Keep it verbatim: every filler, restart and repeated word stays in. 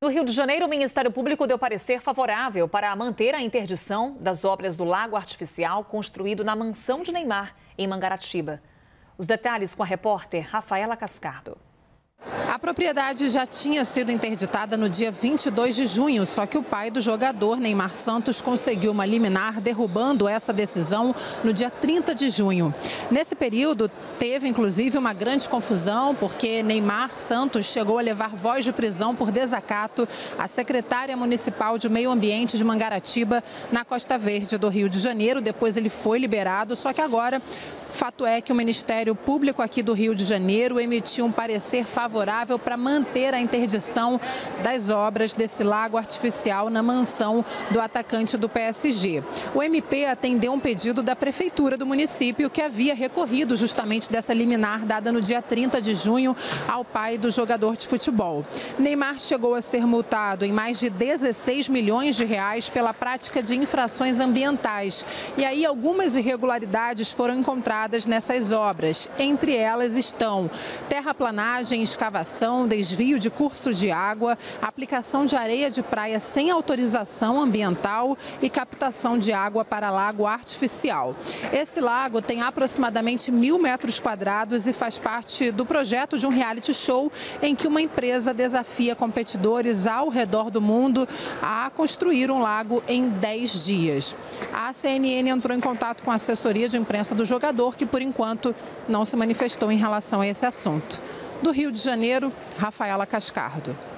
No Rio de Janeiro, o Ministério Público deu parecer favorável para manter a interdição das obras do lago artificial construído na mansão de Neymar, em Mangaratiba. Os detalhes com a repórter Rafaela Cascardo. A propriedade já tinha sido interditada no dia vinte e dois de junho, só que o pai do jogador, Neymar Santos, conseguiu uma liminar derrubando essa decisão no dia trinta de junho. Nesse período, teve inclusive uma grande confusão, porque Neymar Santos chegou a levar voz de prisão por desacato à secretária municipal de Meio Ambiente de Mangaratiba, na Costa Verde do Rio de Janeiro. Depois ele foi liberado, só que agora, fato é que o Ministério Público aqui do Rio de Janeiro emitiu um parecer favorável para manter a interdição das obras desse lago artificial na mansão do atacante do P S G. O M P atendeu um pedido da prefeitura do município, que havia recorrido justamente dessa liminar dada no dia trinta de junho ao pai do jogador de futebol. Neymar chegou a ser multado em mais de dezesseis milhões de reais pela prática de infrações ambientais. E aí algumas irregularidades foram encontradas nessas obras. Entre elas estão terraplanagem, escavação, desvio de curso de água, aplicação de areia de praia sem autorização ambiental e captação de água para lago artificial. Esse lago tem aproximadamente mil metros quadrados e faz parte do projeto de um reality show em que uma empresa desafia competidores ao redor do mundo a construir um lago em dez dias. A C N N entrou em contato com a assessoria de imprensa do jogador, que por enquanto não se manifestou em relação a esse assunto. Do Rio de Janeiro, Rafaela Cascardo.